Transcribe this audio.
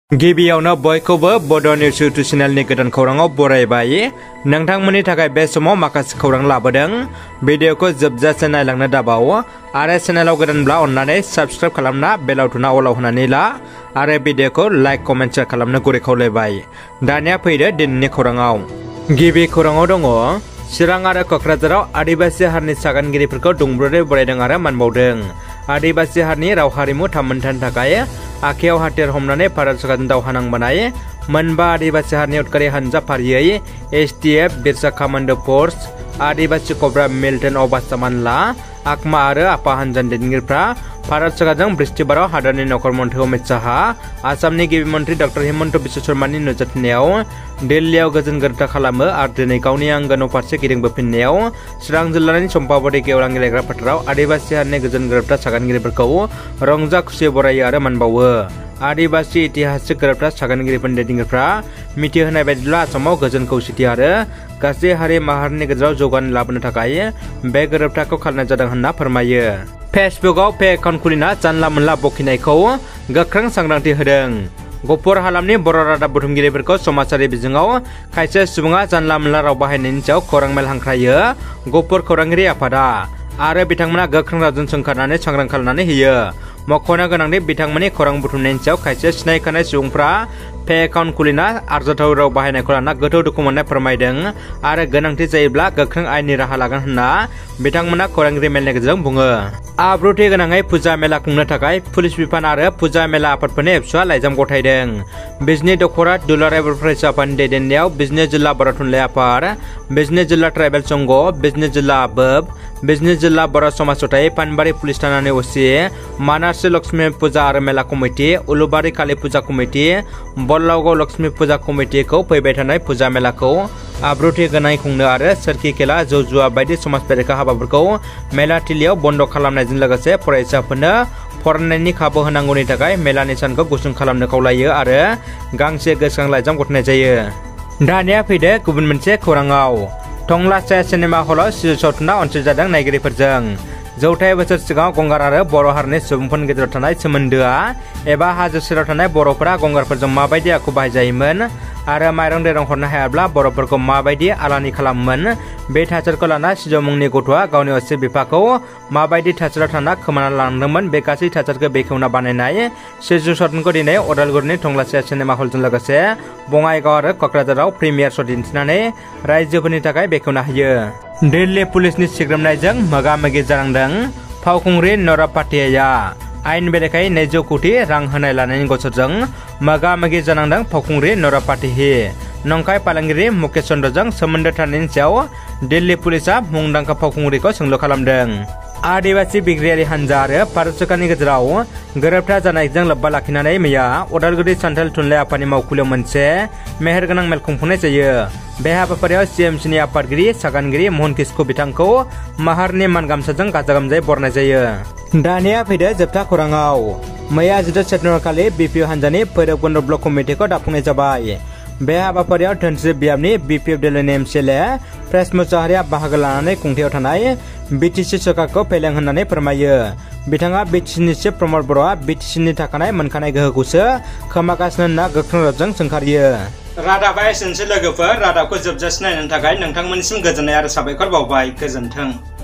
गिबियावनो बयखौबो बड' news YouTube चेनेलनि गोदान खौराङाव बरायबाय। नोंथांमोननि थाखाय बे समाव माखासे खौरां लाबोदों। भिडिअखौ जोबजासे नायलांनो दाबाव आरो चेनेलाव गोदानब्ला अन्नानै साबस्क्राइब खालामना बेल आइकनआ अलाव होनानै ला आरो भिडिअखौ लाइक कमेन्ट शेयार खालामनो गुरै खावलायबाय। दानिया फैदो दिनैनि खौराङाव। गिबि खौराङाव दङ चिरां आरो क'क्राझाराव आदिबासि हारिनि सागानगिरिफोरखौ दुंब्रुदै बरायदों आरो मानबावदों। आदिबासि हारिनि राव हारिमु थामोन्थानि थाखाय आखायाव हाथियार हमनानै भारत सरकारजों दावहा नांबोनाय मोनबा आदिबासि हारिनि उदखारि हानजा फारियै STF, बिरसा कमान्डो फोर्स, आदिबासि कब्रा मिलिटेन्ट अफ आसामानला, आकमा आरो आपा हानजानि दैदेनगिरिफ्रा भारत सरकारजों बृहस्पतिबाराव हादरनि नखर मन्थ्रि अमित शाह, आसामनि गिबि मन्थ्रि डक्टर हिमन्त बिश्व शर्मानि नुजाथिनायाव दिल्लीयाव गोजोन गोरोबथा खालामो आरो दिनै गावनि आंगो न' फारसे गिदिंबोफिननायाव चिरां जिल्लानि चम्पावती गेवलां गेलेग्रा फोथाराव आदिबासि हारिनि गोजोन गोरोबथा सागानगिरिफोरखौ रंजा खुसि बरायो आरो मानबावो। आदिबासि इतिहासिक गोरोबथा सागानगिरिफोरनि दैदेनगिरिफ्रा मिथिहोनाय बायदिब्ला आसामाव गोजोन खौसेथि आरो गासै हारि माहारिनि गेजेराव जौगानाय लाबोनो थाखाय बे गोरोबथाखौ खालामनाय जादों होनना फोरमायो। फेसबुकआव फेक एकाउन्ट खुलिना जानला मोनला बखिनायखौ गोख्रों सांग्रांथि होदों। गफुर हालामनि बर' रादाब बुथुमगिरिफोरखौ समाजारि बिजोङाव खायसे सुबुङा जानला मोनला राव बाहायनायनि सायाव खौरां मेल हांख्रायो। गफुर खौरांगिरि आफादा आरो बिथांमोना गोख्रों रावजों सोंखारनानै सांग्रां खालामनानै होयो। मख'नो गोनांदि बिथांमोननि खौरां बुथुमनायनि सायाव खायसे सिनायखानाय सुबुंफ्रा फेक एकाउन्ट खुलिना आरजाथाव राव बाहायनायखौ लाना गोथौ दुखु मोननाय फोरमायदों आरो गोनांथि जायोब्ला गोख्रों आयेननि राहा लागोन होनना बिथांमोना खौरांगिरि मेलनि गेजेरजों बुङो। आब्रुथि गोनाङै फुजा मेला खुंनो थाखाय पुलिस बिफान आरो फुजा मेला आफादफोरनि एबसुआ लाइजाम गथायदों। बिजनी दख'रा दुलाराय बर' फरायसा आफादनि दैदेननायाव बिजनी जिल्ला बर' थुनलाइ आफाद, बिजनी जिल्ला ट्राइबेल संघ, बिजनी जिल्ला आबोब, बिजनी जिल्ला बर' समाज जथाय, पानबारि पुलिस थानानि ओसि, मानासी लक्ष्मी फुजा आरो मेला कमिटि, उलुबारि काली फुजा कमिटि, बल्लावगाव लक्ष्मी फुजा कमिटिखौ फैबाय थानाय फुजा मेलाखौ आब्रुथि गोनाङै खुंनो आरो सोरखि खेला, जौ जुवा बायदि समाज बेरेखा हाबाफोरखौ मेला थिलियाव बन्द खालामनायजों लोगोसे फरायसाफोरनो फरायनायनि खाबु होनांगौनि थाखाय मेलानि सानखौ गुसुं खालामनो खावलायो आरो गांसे गोसोखां लाइजाम गथायनाय जायो। दानिया फैदो गुबुन मोनसे खौराङाव। टंला साया सिनेमा हलाव सिजु सावथुना अनसायजादों नायगिरिफोरजों। जौथाइ बोसोर सिगाङाव गंगार आरो बर' हारिनि सुबुंफोरनि गेजेराव थानाय सोमोन्दोआ एबा हाजो सेराव थानाय बर'फोरा गंगारफोरजों माबायदि आखु बाहायजायोमोन आरो माइरं दैरं हरनो हायाब्ला बर'फोरखौ माबायदि आलानि खालामोमोन, बे थासारिखौ लाना सिजौ मुंनि गथ'आ गावनि असे बिफाखौ माबायदि थासारियाव थाना खोमाना लांदोंमोन, बे गासै थासारिखौ बेखेवना बानायनाय सिजु सावथुनखौ दिनै अदालगुरिनि टंला साया सिनेमा हलजों लोगोसे बङाइगाव आरो क'क्राझाराव प्रिमियार श' दिन्थिनानै रायजोफोरनि थाखाय बेखेवना होयो। दिल्ली पुलिसनि सिग्रोमनायजों मोगा मोगि जानांदों फावखुंग्रि नरा पाटियाया। आयेन बेरेखायै 200 कोटि रां होनाय लानायनि गसरजों मोगा मोगि जानांदों फावखुंग्रि नरा पाटिहि। नंखाय फालांगिरि मुकेश चन्द्रजों सोमोन्दो थानायनि सायाव दिल्ली पुलिसा मुंदांखा फावखुंग्रिखौ सोंलु खालामदों। आदिबासि बिग्रायारि हानजा आरो भारत सरकारनि गेजेराव गोरोबथा जानायजों लोब्बा लाखिनानै मैया अदालगुरि सान्थाल थुनलाइ आफादनि मावखुलियाव मोनसे मेहेरगोनां मेल खुंफुंनाय जायो। बे हाबाफारियाव CMCनि आफादगिरि सागानगिरि महन किस्कु बिथांखौ माहारनि मान गामसाजों गाजा गोमजायै बरनाय जायो। दानिया फैदो जोबथा खौराङाव। मैया 14 सेप्तेम्बर खालि BPF हानजानि भैरबकुन्द ब्लक कमिटिखौ दाफुंनाय जाबाय। बे हाबाफारियाव धोनस्रि बियाबनि BPF दोलोनि MCLA प्रेस मुसाहारिया बाहागो लानानै खुंथायाव थानाय BTC सरकारखौ फेलें होननानै फोरमायो। बिथाङा BTCनि चिफ प्रमद बर'आ BTCनि थाखानाय मोनखानाय गोहोखौसो खोमागासिनो होनना गोख्रों रावजों सोंखारियो। रादाबा एसेनोसै लोगोफोर। रादाबखौ जोबजासिम नायनो थाखाय नोंथांमोननिसिम गोजोननाय आरो साबायखर बावबाय। गोजोन्थों।